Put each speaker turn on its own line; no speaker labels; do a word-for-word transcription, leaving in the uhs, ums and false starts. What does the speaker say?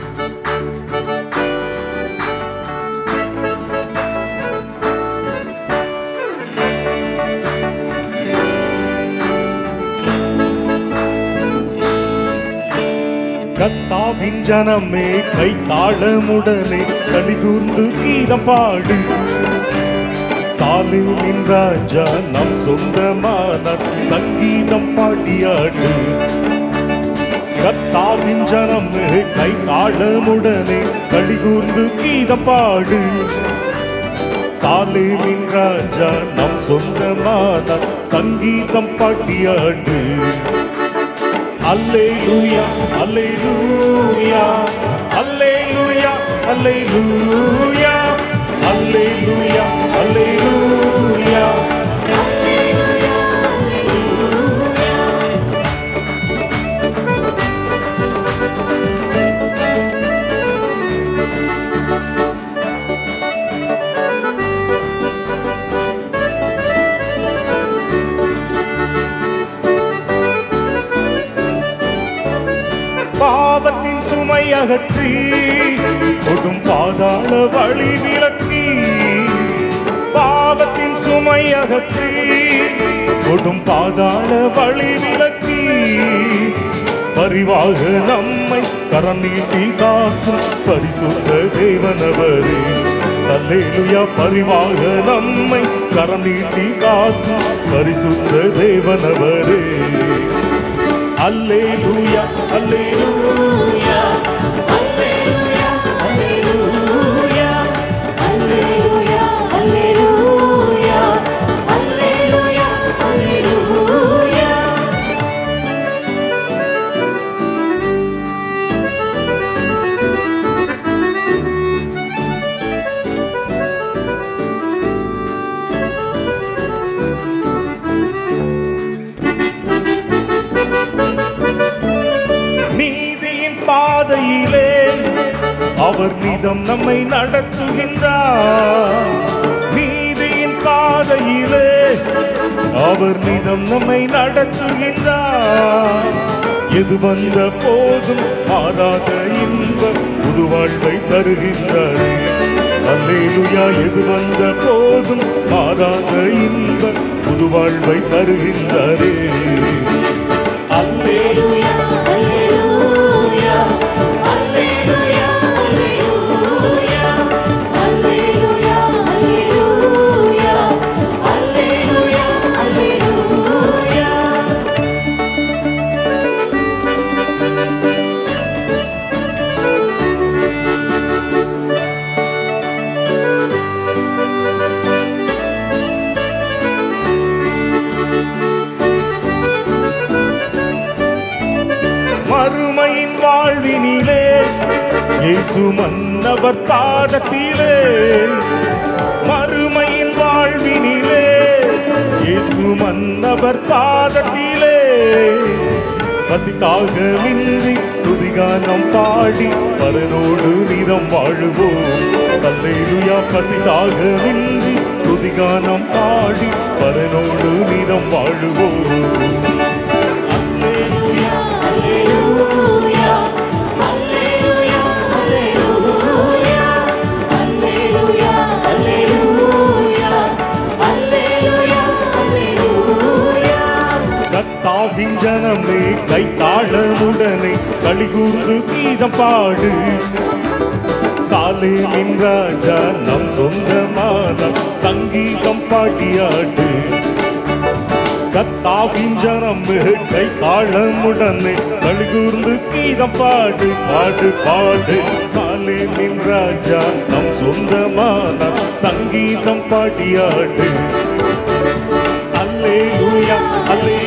கர்த்தாவின் ஜனமே கைத்தாளமுடனே களிகூர்ந்து கீதம் பாடு. சாலேமின் ராஜா நம் சொந்தமான சங்கீதம் பாடியாடு. கர்த்தாவின் ஜனமே கைத்தாளமுடனே களிகூர்ந்து கீதம் பாடு. சாலேமின் ராஜா நம் சொந்தமான சங்கீதம் பாடியாடு. அல்லேலூயா அல்லேலூயா அல்லேலூயா அல்லேலூயா அல்லேலூயா அல்லேலூயா. பாவத்தின் சுமை அகற்றி கொடும் பாதாள வழி விலக்கி. பாவத்தின் சுமை அகற்றி கொடும் பாதாள வழி விலக்கி. பரிவாக நம்மை கரம் நீட்டி காக்கும் பரிசுத்த தேவனவரே. அல்லேலூயா. பரிவாக நம்மை கரம் நீட்டி காக்கும் பரிசுத்த தேவனவரே. அல்லேலூயா அல்லேலூயா
அல்லேலூயா அல்லேலூயா அல்லேலூயா அல்லேலூயா அல்லேலூயா அல்லேலூயா.
பாதையிலே அவர் நிதம் நம்மை நடத்துகின்றார். நீதியின் பாதையிலே அவர் நிதம் நம்மை நடத்துகின்றார். எது வந்த போதும் மாறாத இன்பம் புது வாழ்வை தருகின்றார். அல்லேலூயா. எது வந்த போதும் மாறாத இன்பம் புது வாழ்வை தருகின்றாரே. அல்லேலூயா
அல்லேலூயா அல்லேலூயா அல்லேலூயா அல்லேலூயா அல்லேலூயா அல்லேலூயா அல்லேலூயா.
மறுமையின் வாழ்வினிலே இயேசு மன்னவர் பாதத்திலே. மறுமையின் வாழ்வினிலே இயேசு மன்னவர் பாதத்திலே. பசிதாகமின்றி துதிகானம் பாடி பரனோடு நிதம் வாழுவோம். அல்லேலூயா. பசிதாகமின்றி துதிகானம் பாடி பரனோடு நிதம் வாழுவோம். அல்லேலூயா
அல்லேலூயா அல்லேலூயா அல்லேலூயா அல்லேலூயா அல்லேலூயா அல்லேலூயா அல்லேலூயா.
கர்த்தாவின் ஜனமே கைத்தாளமுடனே களிகூர்ந்து கீதம் பாடு. சாலேமின் ராஜா நம் சொந்தமான சங்கீதம் பாடியாடு. கர்த்தாவின் ஜனமே கைத்தாளமுடனே களிகூர்ந்து கீதம் பாடு பாடு பாடு. சாலேமின் ராஜா நம் சொந்தமான சங்கீதம் பாடியாடு. அல்லேலூயா அல்லேலூயா